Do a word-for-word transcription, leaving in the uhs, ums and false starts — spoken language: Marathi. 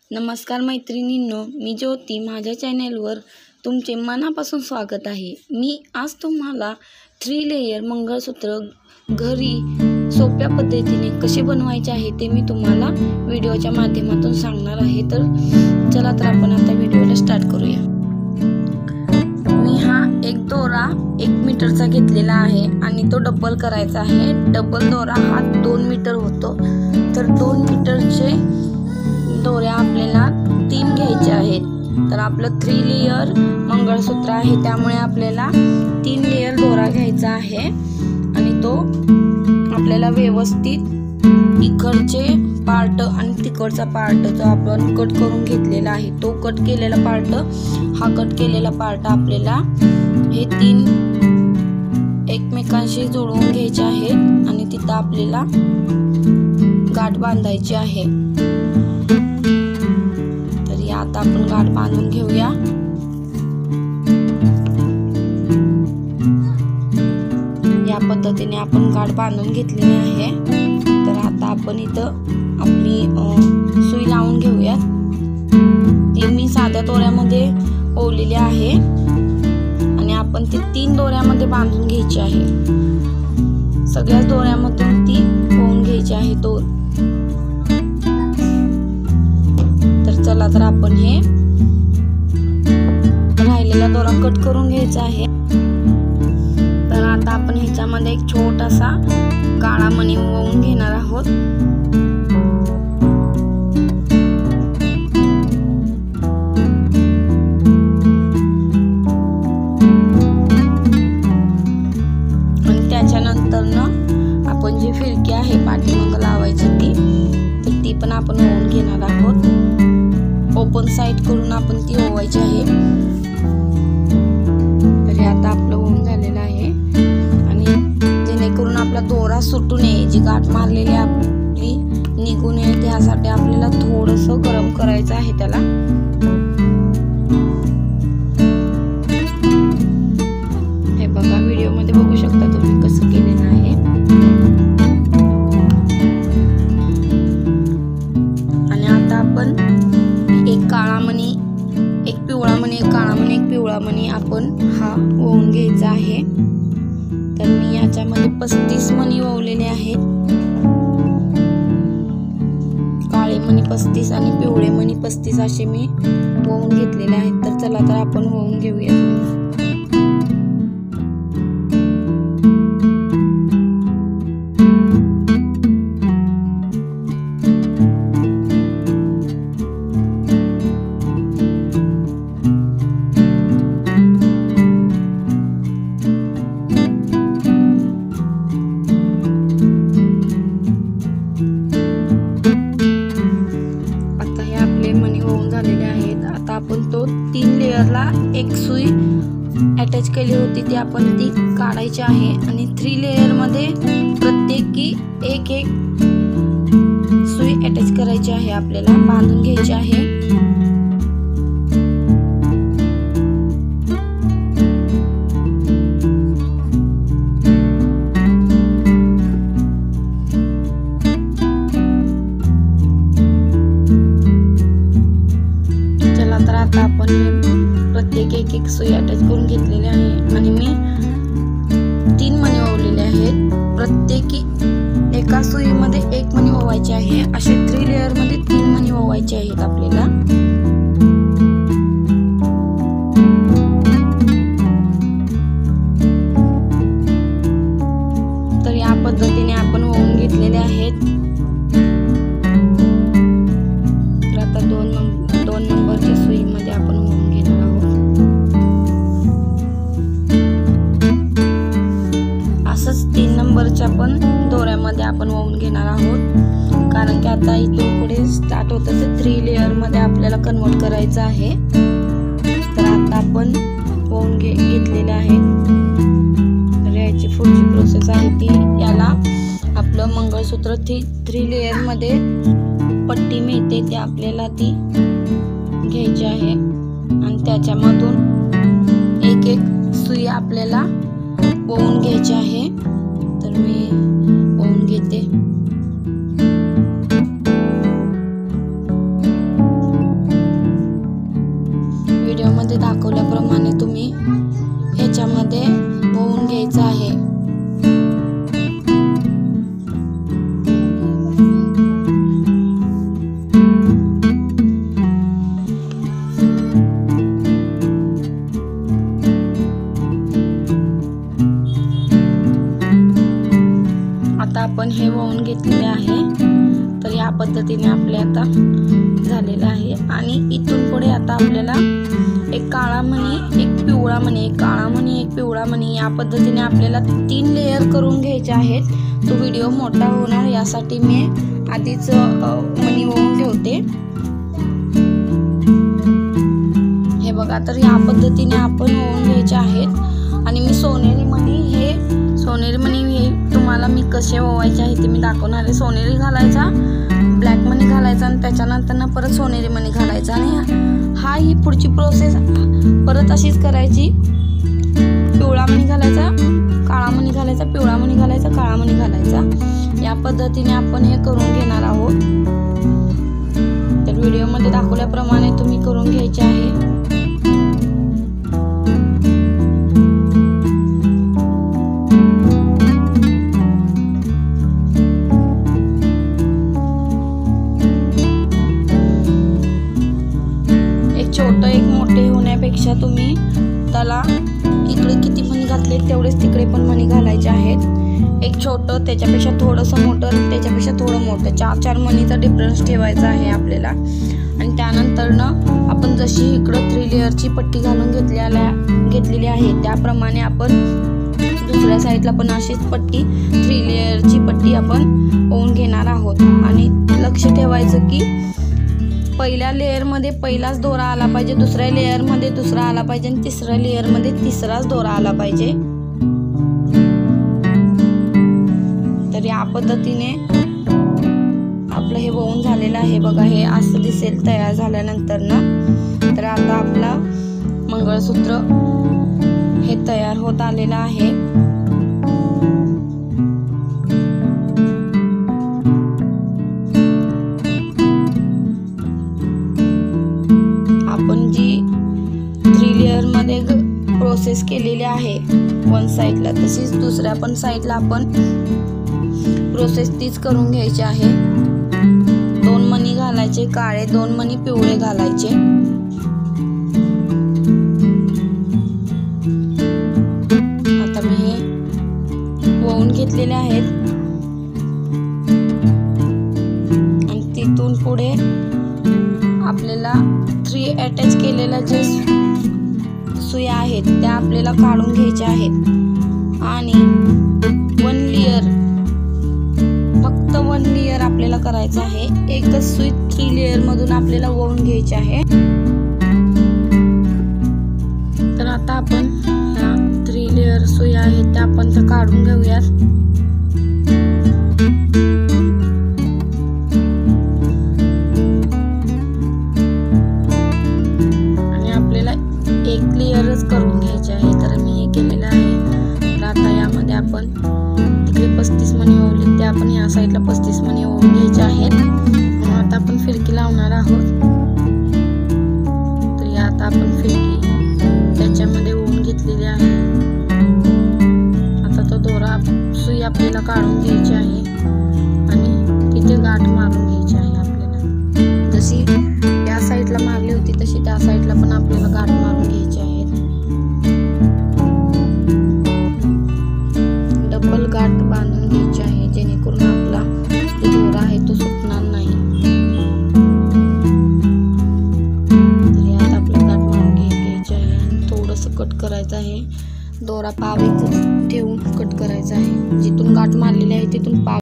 नमस्कार मैत्रिणींनो, मी ज्योती. माझ्या चॅनेलवर तुमचे मनापासून स्वागत आहे. मी आज तुम्हाला थ्री लेयर मंगळसूत्र घरी सोप्या पद्धतीने कसे बनवायचे आहे ते मी तुम्हाला व्हिडिओच्या माध्यमातून सांगणार आहे. तर चला तर आपण आता व्हिडिओला स्टार्ट करूया. मी हा एक दोरा एक मीटरचा घेतलेला आहे आणि तो डबल करायचा आहे. डबल दोरा हा दोन मीटर होतो. तर दोन मीटरचे दोऱ्या आपल्याला तीन घ्यायचे आहेत. तर आपलं थ्री लेयर मंगळसूत्र आहे, त्यामुळे आपल्याला तीन लेयर दोरा घ्यायचा आहे आणि तो आपल्याला व्यवस्थित इकडचे पार्ट आणि तिकडचा पार्ट जो आपण कट करून घेतलेला आहे तो कट केलेला पार्ट हा कट केलेला पार्ट आपल्याला हे तीन एकमेकांशी जोडून घ्यायचे आहेत आणि तिथं आपल्याला गाठ बांधायची आहे. आता आपण गाठ बांधून घेऊया. या पद्धतीने आपण गाठ बांधून घेतलेली आहे. तर आता आपण इथं आपली सुई लावून घेऊया. ती मी साध्या दोऱ्यामध्ये ओवलेली आहे आणि आपण ती तीन दोऱ्यामध्ये बांधून घ्यायची आहे. सगळ्याच दोऱ्यामधून ती ओवून घ्यायची आहे दोर. चला तर आपण हे राहिलेला दोरा कट करून घ्यायचा आहे. तर आता आपण ह्याच्यामध्ये एक छोटासा काळा मणी ओवून घेणार आहोत. आणि त्याच्यानंतर ना आपण जी फिरकी आहे पाठीमागे लावायची ती तर ती पण आपण ओवून घेणार आहोत. ओपन साइड करून आपण ती ओवायची आहे. तर हे आता आपलं ओवून झालेलं आहे आणि जेणेकरून आपला दोरा सुटू नये, जी गाठ मारलेली आपली निघू नये त्यासाठी आपल्याला थोडंसं गरम करायचं आहे त्याला. हे बघा, व्हिडिओ मध्ये बघू शकता तुम्ही कसं केलेलं आहे. आणि आता आपण एक काळा मणी, एक पिवळा मणी, एक काळा मणी, एक पिवळा मणी आपण हा ओवून घ्यायचा आहे. तर मी याच्यामध्ये पस्तीस मणी ओवलेले आहेत. काळे मणी पस्तीस आणि पिवळे मणी पस्तीस असे मी ओवून घेतलेले आहेत. तर चला तर आपण ओवून घेऊया. आपण तो तीन लेयरला एक सुई अटॅच केली होती ती आपण ती काढायची आहे आणि थ्री लेयर मध्ये प्रत्येकी एक एक सुई अटॅच करायची आहे. आपल्याला बांधून घ्यायची आहे. तर आता आपण प्रत्येक एक एक सुई अटॅच करून घेतलेली आहे आणि मी तीन मणी ओवलेले आहेत. प्रत्येकी एका सुईमध्ये एक मणी ओवायचे आहे. असे थ्री लेयर मध्ये तीन मणी ओवायचे आहेत आपल्याला. तर या पद्धतीने आपण ओवून घेतलेले आहेत. तर आता दोन दोन नंबरच्या सुईमध्ये आपण ओवून घेणार आहोत. असंच तीन नंबरच्या पण दोऱ्यामध्ये आपण ओवून घेणार आहोत, कारण की आता इथून पुढे स्टार्ट होतं ते थ्री लेयर मध्ये आपल्याला कन्वर्ट करायचं आहे. तर आता आपण ओवून घे घेतलेले आहे. तर याची पुढची प्रोसेस आहे ती, याला आपलं मंगळसूत्र थ्री थ्री लेयर मध्ये पट्टी मिळते ते आपल्याला ती घ्यायची आहे आणि त्याच्यामधून एक एक सुई आपल्याला ओवून घ्यायची आहे. तर मी ओवून घेते. व्हिडिओमध्ये दाखवल्याप्रमाणे तुम्ही ह्याच्यामध्ये वळून घ्यायचं आहे। आता आपण हे वळून घेतलेले आहे। तर या पद्धतीने आपले आता झालेलं आहे आणि इथून पुढे आता आपल्याला एक काळा मणी, एक पिवळा मणी, एक काळा मणी, एक पिवळा मणी या पद्धतीने आपल्याला तीन लेयर करून घ्यायचे आहेत। तो व्हिडिओ मोठा होणार यासाठी मी आधीच मणी वळून ठेवते। हे बघा, तर या पद्धतीने आपण वळून घ्यायचे आहेत आणि मी सोनेरी मणी हे सोनेरी मणी हे तुम्हाला मी कसे ओवायचे आहे ते मी दाखवणार आहे। सोनेरी घालायचा, ब्लॅक मनी घालायचा आणि त्याच्यानंतर परत सोनेरी मनी घालायचा आणि हा ही पुढची प्रोसेस परत अशीच करायची। पिवळा मनी घालायचा, काळा मनी घालायचा, पिवळा मनी घालायचा, काळा मनी घालायचा। या पद्धतीने आपण हे करून घेणार आहोत। तर व्हिडिओमध्ये दाखवल्याप्रमाणे तुम्ही करून घ्यायचे आहे। छोटं एक मोठे होण्यापेक्षा तुम्ही त्याला इकडे किती मणी घातले तेवढेच तिकडे पण मणी घालायचे आहेत। एक छोटं त्याच्यापेक्षा थोडंसं मोठं, त्याच्यापेक्षा थोडं मोठं, चार चार मणीचा डिफरन्स ठेवायचा आहे आपल्याला। आणि त्यानंतर ना आपण जशी इकडं थ्री लेअरची पट्टी घालून घेतलेल्या घेतलेली आहे त्याप्रमाणे आपण दुसऱ्या साईडला पण अशीच पट्टी थ्री लेअरची पट्टी आपण ओवून घेणार आहोत। आणि लक्ष ठेवायचं की पहिल्या लेयर मध्ये पहिलाच दोरा आला पाहिजे, दुसऱ्या लेयर मध्ये दुसरा आला पाहिजे आणि तिसऱ्या लेयर मध्ये तिसराच दोरा आला पाहिजे। तर या पद्धतीने आपलं हे वळून झालेलं आहे। बघा, हे असं दिसेल तयार झाल्यानंतर ना। तर आता आपला मंगळसूत्र हे तयार होत आलेलं आहे। आपण जी थ्री लेयर मध्ये प्रोसेस केलेली आहे वन साइडला, तशीच दुसऱ्या पण साइडला आपण प्रोसेस तीच करून घ्यायची आहे। दोन मणी घालायचे काळे, दोन मणी पिवळे घालायचे। आता मी हे वळून घेतलेले आहेत आणि तिथून पुढे आपल्याला थ्री अटॅच केलेल्या जे सुया आहेत त्या आपल्याला काढून घ्यायच्या आहेत आणि वन लेयर, फक्त वन लेयर आपल्याला करायचं आहे। एकच सुई थ्री लेयर मधून आपल्याला वळून घ्यायची आहे। तर आता आपण ह्या थ्री लेयर सुया आहेत त्या आपण तर काढून घेऊयात। एक लेयरच करून घ्यायचे आहे। तर मी हे केलेलं आहे। तर आता यामध्ये आपण तिकडे पस्तीस मणी ओवले ते आपण या साईडला पस्तीस मणी ओवून घ्यायचे आहेत। आता आपण फिरकी लावणार आहोत। तर या आता आपण फिरकी त्याच्यामध्ये ओवून घेतलेली आहे। आता तो दोरा सुई आपल्याला काढून घ्यायची आहे आणि तिथे गाठ मारून घ्यायची आहे आपल्याला। जशी या साईडला मारली होती तशी त्या साईडला पण आपल्याला गाठ मारून घ्यायची आहे। डबल गाठ बांधून घ्यायची आहे जेणेकरून आपला जो दोरा आहे तो सुटणार नाही। तर यात आपल्याला गाठ मारून घ्यायची आहे आणि थोडंसं कट करायचं आहे। दोरा पाव एक ठेवून कट करायचा आहे। जिथून गाठ मारलेली आहे तिथून पाव